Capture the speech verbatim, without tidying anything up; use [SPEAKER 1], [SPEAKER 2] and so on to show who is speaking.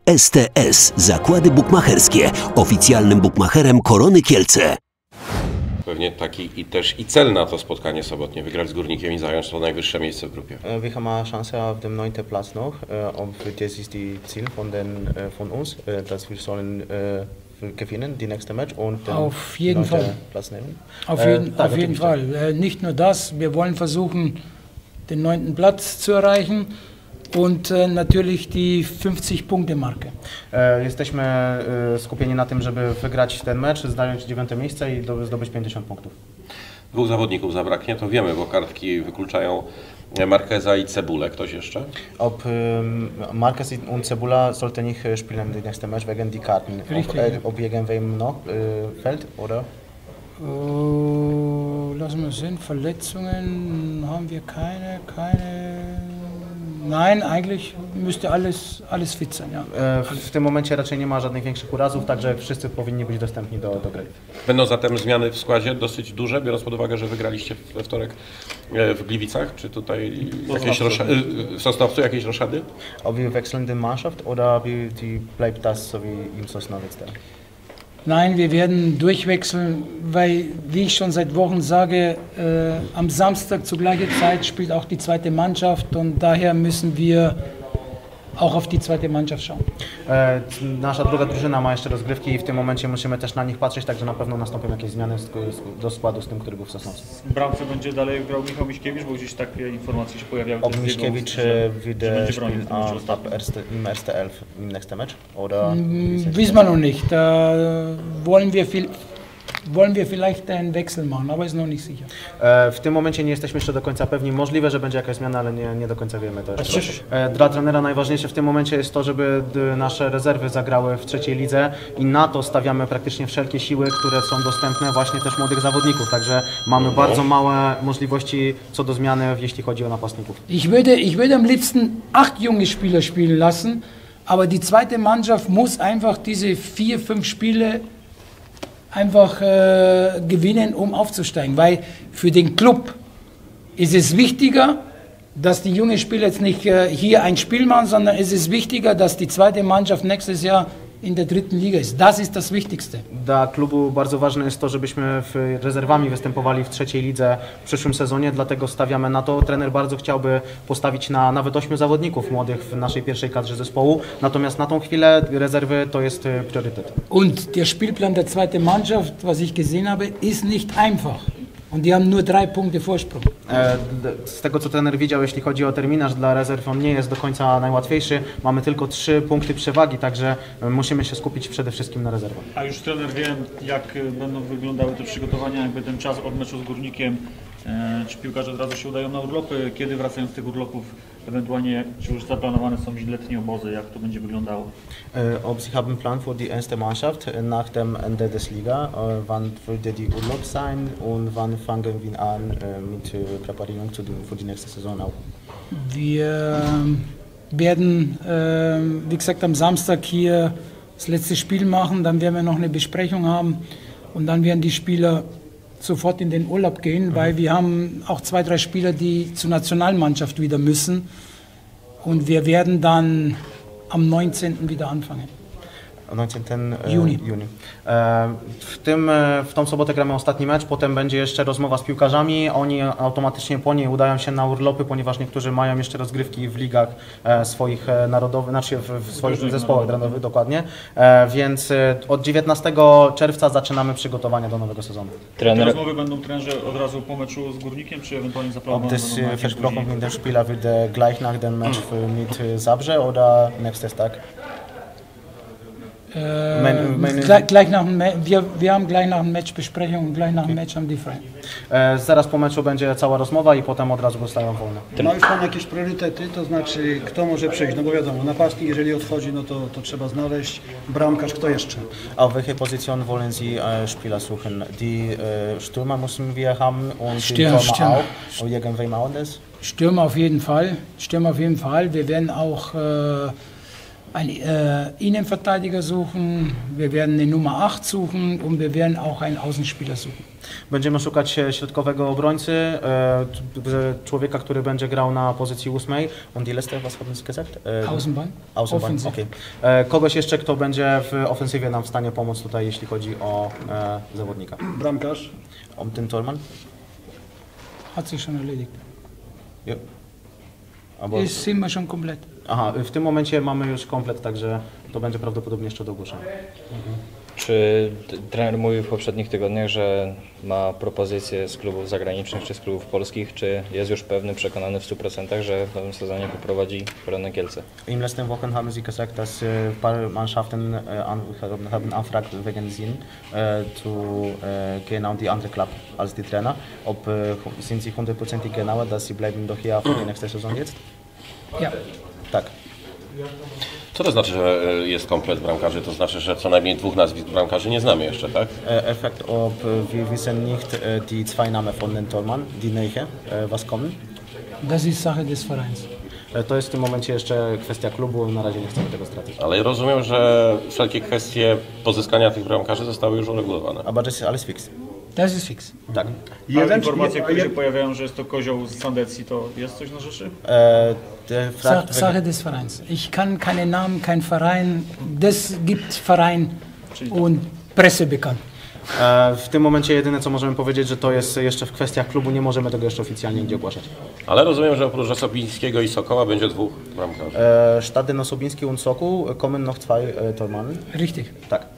[SPEAKER 1] S T S. Zakłady bukmacherskie. Oficjalnym bukmacherem Korony Kielce.
[SPEAKER 2] Pewnie taki i też i cel na to spotkanie sobotnie, wygrać z Górnikiem i zająć to najwyższe miejsce w grupie.
[SPEAKER 3] Wir haben Chance auf dem neunten Platz noch. Das ist die Ziel von, den, von uns, dass wir sollen gewinnen, die nächste Match und den
[SPEAKER 4] auf jeden Fall
[SPEAKER 3] Platz nehmen.
[SPEAKER 4] Auf jeden, äh, auf jeden Fall. Nicht nur das, wir wollen versuchen, den neunten Platz zu erreichen. Und äh, natürlich die fünfzig-Punkte-Marke.
[SPEAKER 3] Jesteśmy skupieni na tym, żeby wygrać ten mecz, zająć dziewiąte miejsce i zdobyć pięćdziesiąt punktów.
[SPEAKER 2] Dwóch zawodników zabraknie, to wiemy, bo kartki wykluczają Marqueza i Cebulę. Ktoś jeszcze?
[SPEAKER 3] Ob um, Marquez und Cebula sollte nicht spielen den nächsten Match wegen die Karten. Ob, äh, ob irgendwem noch äh, fällt, oder?
[SPEAKER 4] Uh, lassen wir sehen, Verletzungen haben wir keine, keine... Nein, eigentlich müsste alles, alles fit sein, ja.
[SPEAKER 3] W tym momencie raczej nie ma żadnych większych urazów, także wszyscy powinni być dostępni do, do gry.
[SPEAKER 2] Będą zatem zmiany w składzie dosyć duże, biorąc pod uwagę, że wygraliście we wtorek w Gliwicach, czy tutaj jakieś w Sosnowcu jakieś roszady?
[SPEAKER 3] Ob wir wechseln die Mannschaft oder wie die bleibt das so wie im Sosnowiec da?
[SPEAKER 4] Nein, wir werden durchwechseln, weil, wie ich schon seit Wochen sage, äh, am Samstag zur gleichen Zeit spielt auch die zweite Mannschaft und daher müssen wir auch auf die zweite Mannschaft schauen.
[SPEAKER 3] E, nasza druga drużyna ma jeszcze rozgrywki i w tym momencie musimy też na nich patrzeć, także na pewno nastąpią jakieś zmiany do składu z tym, który był w Sosnowcu.
[SPEAKER 5] W bramce będzie dalej grał Michał Miśkiewicz, bo gdzieś takie informacje się pojawiały.
[SPEAKER 3] Ob Miśkiewicz wieder spielen ab im ersten Elf im nächsten Match? Oder
[SPEAKER 4] wissen wir noch nicht. Da wollen wir viel Wollen wir vielleicht einen Wechsel machen, aber ist noch nicht sicher.
[SPEAKER 3] E, w tym momencie nie jesteśmy jeszcze do końca pewni. Możliwe, że będzie jakaś zmiana, ale nie, nie do końca wiemy to jeszcze. E, dla trenera najważniejsze w tym momencie jest to, żeby nasze rezerwy zagrały w trzeciej lidze i na to stawiamy praktycznie wszelkie siły, które są dostępne właśnie też młodych zawodników. Także mamy bardzo małe możliwości co do zmiany, jeśli chodzi o napastników.
[SPEAKER 4] Ich würde, ich würde am liebsten acht junge Spieler spielen lassen, aber die zweite Mannschaft muss einfach diese vier, fünf Spiele einfach äh, gewinnen, um aufzusteigen, weil für den Club ist es wichtiger, dass die jungen Spieler jetzt nicht äh, hier ein Spiel machen, sondern es ist wichtiger, dass die zweite Mannschaft nächstes Jahr in der dritten Liga ist. Das ist das Wichtigste.
[SPEAKER 3] Dla klubu bardzo ważne jest to, żebyśmy w rezerwami występowali w trzeciej lidze w przyszłym sezonie, dlatego stawiamy na to. Trener bardzo chciałby postawić na nawet ośmiu zawodników młodych w naszej pierwszej kadrze zespołu, natomiast na tą chwilę rezerwy to jest priorytet.
[SPEAKER 4] Und der Spielplan der zweiten Mannschaft, was ich gesehen habe, ist nicht einfach. Und die haben nur drei Punkte Vorsprung.
[SPEAKER 3] Z tego co trener widział, jeśli chodzi o terminarz dla rezerw, on nie jest do końca najłatwiejszy. Mamy tylko trzy punkty przewagi, także musimy się skupić przede wszystkim na rezerwach.
[SPEAKER 5] A już trener wie, jak będą wyglądały te przygotowania, jakby ten czas od meczu z Górnikiem. Czy piłkarze od razu się udają na urlopy? Kiedy wracają z tych urlopów? Ewentualnie, czy już zaplanowane są letnie obozy? Jak to będzie wyglądało?
[SPEAKER 3] Ob Sie haben Plan für die erste Mannschaft nach dem Ende des Liga? Wann würde die Urlaub sein und wann fangen wir an mit Präparierung für die nächste Saison auch?
[SPEAKER 4] Wir werden, wie gesagt, am Samstag hier das letzte Spiel machen, dann werden wir noch eine Besprechung haben und dann werden die Spieler sofort in den Urlaub gehen, weil wir haben auch zwei, drei Spieler, die zur Nationalmannschaft wieder müssen und wir werden dann am neunzehnten wieder anfangen.
[SPEAKER 3] neunzehnten
[SPEAKER 4] Juni.
[SPEAKER 3] Juni. W, tym, w tą sobotę gramy ostatni mecz, potem będzie jeszcze rozmowa z piłkarzami. Oni automatycznie po niej udają się na urlopy, ponieważ niektórzy mają jeszcze rozgrywki w ligach swoich narodowych, znaczy w swoich zespołach narodowych, dokładnie. Więc od dziewiętnastego czerwca zaczynamy przygotowania do nowego sezonu.
[SPEAKER 5] Trener... Te rozmowy będą trenerzy od razu po meczu z Górnikiem, czy ewentualnie zaplanowane?
[SPEAKER 3] Ob das Versprochen mit dem Spieler wird gleich nach dem Match mit Zabrze oder nächstes Tag?
[SPEAKER 4] Äh, mein, meine... gleich, gleich nach dem wir, wir haben gleich nach dem Match Besprechung und gleich nach dem Match haben die frei.
[SPEAKER 3] E, zaraz po meczu będzie cała rozmowa i potem od razu zostają wolne.
[SPEAKER 6] Ma już Pan jakieś priorytety, to znaczy kto może przyjść? No bo wiadomo, napastnik jeżeli odchodzi, no to, to trzeba znaleźć, bramkarz, kto jeszcze?
[SPEAKER 3] Auf welche Position wollen Sie äh, Spieler suchen? Die äh, Stürmer müssen wir haben und
[SPEAKER 4] Stürmer,
[SPEAKER 3] die Stürmer
[SPEAKER 4] Stürmer.
[SPEAKER 3] auch? Und irgendwem anderes?
[SPEAKER 4] Stürmer auf jeden Fall, Stürmer auf jeden Fall. Wir werden auch äh, einen äh, Innenverteidiger suchen, wir werden eine Nummer acht suchen und wir werden auch einen Außenspieler suchen.
[SPEAKER 3] Będziemy szukać e, środkowego obrońcy, e, t- człowieka, który będzie grał na pozycji ósmej. Und die letzte, was haben Sie gesagt? E,
[SPEAKER 4] Außenbahn?
[SPEAKER 3] Außenbahn,
[SPEAKER 4] Offensiv.
[SPEAKER 3] okej. E, Kogoś jeszcze, kto będzie w ofensywie nam w stanie pomóc tutaj, jeśli chodzi o e, zawodnika.
[SPEAKER 6] Bramkarz.
[SPEAKER 3] Um den Tormann?
[SPEAKER 4] Hat sich schon erledigt.
[SPEAKER 3] Ja. Aber,
[SPEAKER 4] Ist, sind wir schon komplett.
[SPEAKER 3] aha, w tym momencie mamy już komplet, także to będzie prawdopodobnie jeszcze do ogłoszenia.
[SPEAKER 7] Czy t- trener mówił w poprzednich tygodniach, że ma propozycje z klubów zagranicznych czy z klubów polskich? Czy jest już pewny, przekonany w stu procentach, że w nowym sezonie poprowadzi Korona Kielce?
[SPEAKER 3] Im letzten Wochen haben Sie gesagt, dass äh, ein paar Mannschaften äh, an, haben anfragt wegen Sie äh, zu äh, gehen an die andere Club als die Trainer. Ob äh, sind Sie hundertprozentig genauer, dass Sie bleiben doch hier für die nächste Saison jetzt?
[SPEAKER 4] Ja.
[SPEAKER 3] Tak.
[SPEAKER 2] Co to znaczy, że e, jest komplet bramkarzy? To znaczy, że co najmniej dwóch nazwisk bramkarzy nie znamy jeszcze, tak?
[SPEAKER 3] Äh, er fragt, ob äh, wir wissen nicht äh, die zwei Namen von den Tormann, die neue, äh, was kommen.
[SPEAKER 4] Das ist Sache des Vereins.
[SPEAKER 3] E, To jest w tym momencie jeszcze kwestia klubu, na razie nie chcemy tego stracić.
[SPEAKER 2] Ale rozumiem, że wszelkie kwestie pozyskania tych bramkarzy zostały już uregulowane.
[SPEAKER 3] Aber das ist alles fix.
[SPEAKER 4] Das ist fix.
[SPEAKER 3] Tak.
[SPEAKER 5] A
[SPEAKER 6] Jeden,
[SPEAKER 5] informacje,
[SPEAKER 6] a
[SPEAKER 5] które się
[SPEAKER 6] jed-
[SPEAKER 5] pojawiają, że jest to kozioł z Sandecji, to jest coś na rzeczy?
[SPEAKER 3] E, der
[SPEAKER 4] Sa
[SPEAKER 3] fragt,
[SPEAKER 4] Sache des Vereins. Ich kann keine Namen, kein Verein. Das gibt Verein und Presse bekannt.
[SPEAKER 3] E, W tym momencie jedyne co możemy powiedzieć, że to jest jeszcze w kwestiach klubu, nie możemy tego jeszcze oficjalnie nigdzie ogłaszać.
[SPEAKER 2] Ale rozumiem, że oprócz Osobińskiego i Sokoła będzie dwóch bramkarzy.
[SPEAKER 3] E, Statt den Osobiński und Sokół kommen noch zwei e, Tormannen.
[SPEAKER 4] Richtig.
[SPEAKER 3] Tak.